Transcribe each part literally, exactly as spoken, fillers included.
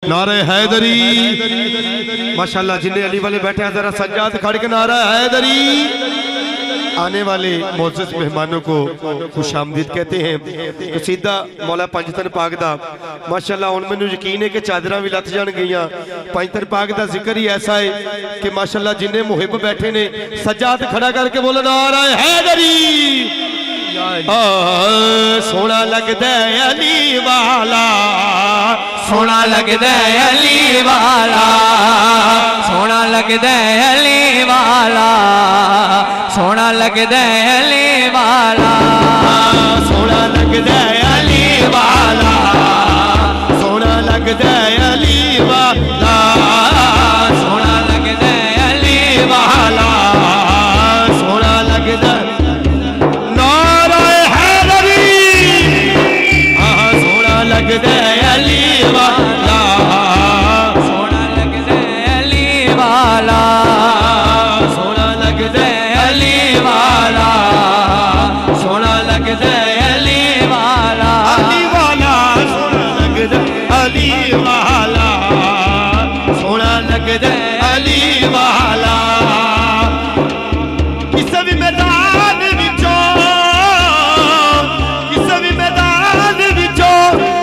नारे हैदरी। माशाल्लाह जिन्हें अली वाले बैठे हैं जरा सज्जाद खड़ के नारा हैदरी। आने वाले मोअज़्ज़ज़ मेहमानों को खुशामदीद कहते हैं। तो सीधा मौला पंजतन पाक दा माशाल्लाह हुण मैनूं यकीन है कि चादरां भी लथ जाण गईयां। पंजतन पाक दा जिक्र ही ऐसा है कि माशाल्लाह जिन्हें मुहिब बैठे ने सज्जाद खड़ा करके बोले नारा हैदरी। सोना लगदा है अली वाला, सोना लगदा है अली वाला, सोना लगदा है अली वाला, सोना लगदा है अली वाला, सोना लगदा है अली वाला, सोना लगदा है अली वाला, सोना लगदा है अली वाला, सोना लगदा लगदा है अली वाला, सोना लगदा है अली वाला, सोना लगदा है अली वाला, सोना लगदा है अली वाला, अली वाला, सोना लगदा अली वाला, सोना लगदा अली वाला। किसी भी मैदान विचों, किसी भी मैदान विचों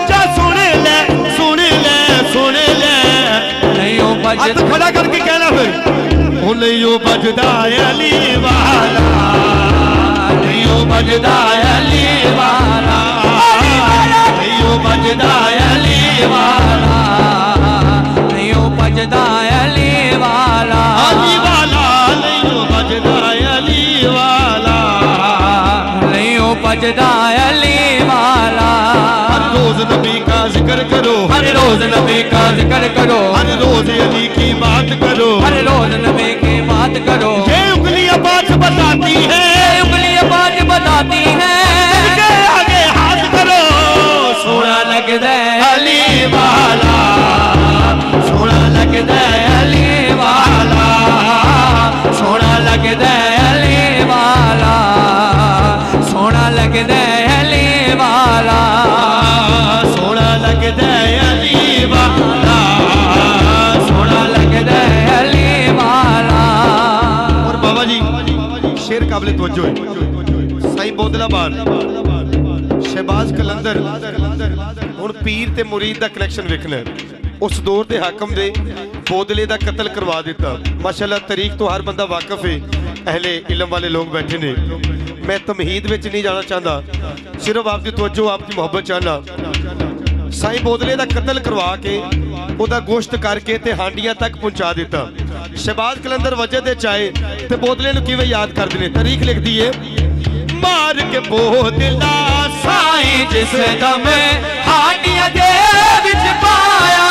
हाथ खड़ा करके कहना फिर नहीं हो बजदा अली वाला, नहीं हो बजदा अली वाला, नहीं हो बजदा अली वाला, नहीं हो बजदा अली वाला, अली वाला, नहीं हो बजदा अली वाला, नहीं हो बजदा अली वाला। हर रोज नबी का जिक्र करो, हर रोज नबी का जिक्र करो, हर रोज अली की बात करो, हर रोज नबी की बात करो। ये उंगलियां बात बताती है, उंगलियां बात बताती है, इनके आगे हाथ करो। सोना लगदा अली वाला, सोना लगदा अली वाला, सोना लगदा अली वाला, सोना लगदा अली वाला, सोना लगदा अली वाला, सोना लगदा अली वाला। और बाबा जी शेर काबिल तवज्जो है। साईं बोदलाबाद शहबाज कलंदर हुण पीर ते मुरीद दा कनेक्शन वेखना। उस दौर के हाकम दे बोदले दा कतल करवा दिता। माशाल्लाह तारीख तो हर बंदा वाकफ है, अहले इलम वाले लोग बैठे ने। मैं तमहीद विच नहीं जाना चाहता, सिर्फ आपकी तवज्जो आपकी मोहब्बत चाहना। साईं बोदले दा कतल करवा के ओदा गोश्त करके ते हांडियां तक पहुंचा दिता। शहबाज कलंदर वजह दे चाहे ते बोदले नूं किवें याद करदे ने। तारीख लिखदी है मार के बोदला साईं जिस दम हांडियां दे विच पाया,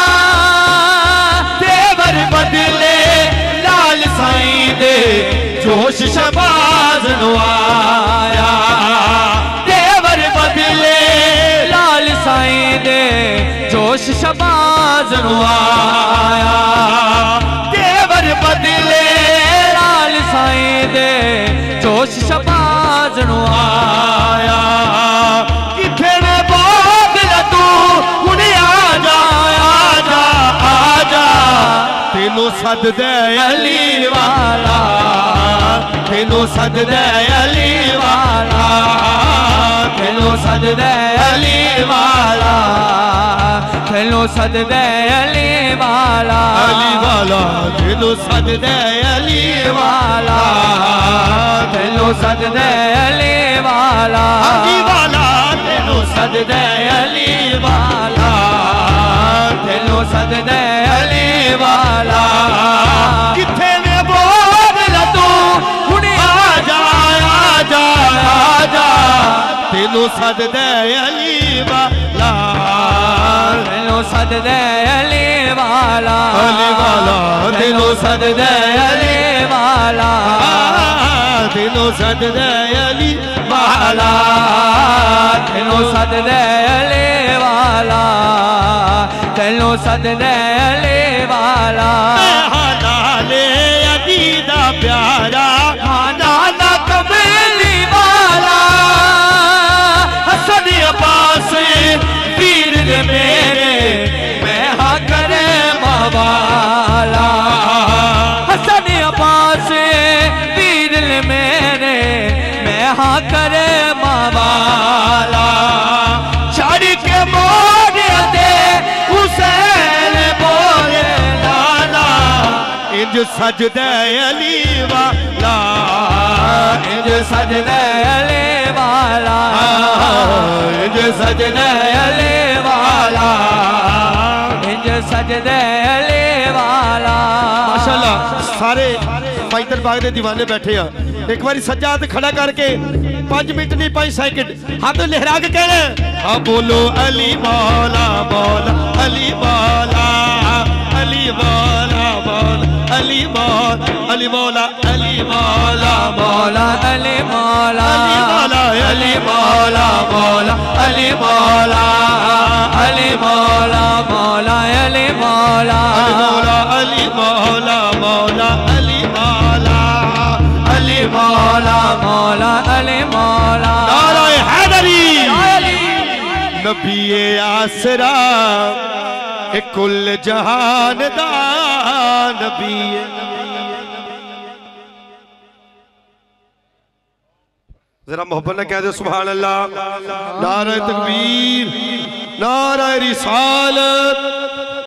तेवर बदले लाल साईं दे जोश शहबाज नूं आया, तेवर बदले लाल साईं दे जोश शहबाज नूं आया, तेवर बदले लाल साईं दे जोश शहबाज नूं आया। किथे ने बोदला तू हुणे आ जा, आ जा, आ जा, तेनों सददा अली वाला, तेनों सददा अली वाला, तेनों सददा अली वाला, तेनों सददा अली वाला, अली वाला, तेनों सददा अली वाला, तेनों सददा अली वाला, अली वाला, तेनों सददा अली वाला, तेनों सददा अली वाला। किथे ने बोदला तू हुणे आ जा, आ जा, आ जा, तेनों सददा अली वाला, तेनों सददा अली वाला, अली वाला, तेनों सददा अली वाला, तेनों सददा अली वाला, तेनों सददा अली वाला, तेनों सददा अली वाला। नाले अली दा प्यारा नाना कमली वाला, हसन अब्बास वीर मेरे मैं हाँ करे वाला हसन अब्बास वीर मेरे मैं हाँ करे मावाला छड़ के मोड़ दे हुसैन बोले लाला इंज सजदे अली वाला इंज सजदे अली वाला इंज सजदे अली वाला इंज सजदे अली वाला। माशाल्लाह सारे पैदल बाग दे दीवाने बैठे हैं। एक बार सज्जा हाथ खड़ा करके पांच मिनट नहीं पांच सेकंड हाथ लहरा के कहना हाँ बोलो अली मौला मौला अली मौला अली मौला मौला अली मौला अली मौला अली मौला मौला अली मौला अली मौला मौला अली मौला अली मौला मौला अली मौला मौला अली मौला मौला अली मौला अली मौला मौला अली मौला नारे हैदरी नबी आसरा ए कुल जहान दा नबी जरा मोहब्बत ने कह दो सुभान अल्लाह। नारे तकबीर नारे रिसालत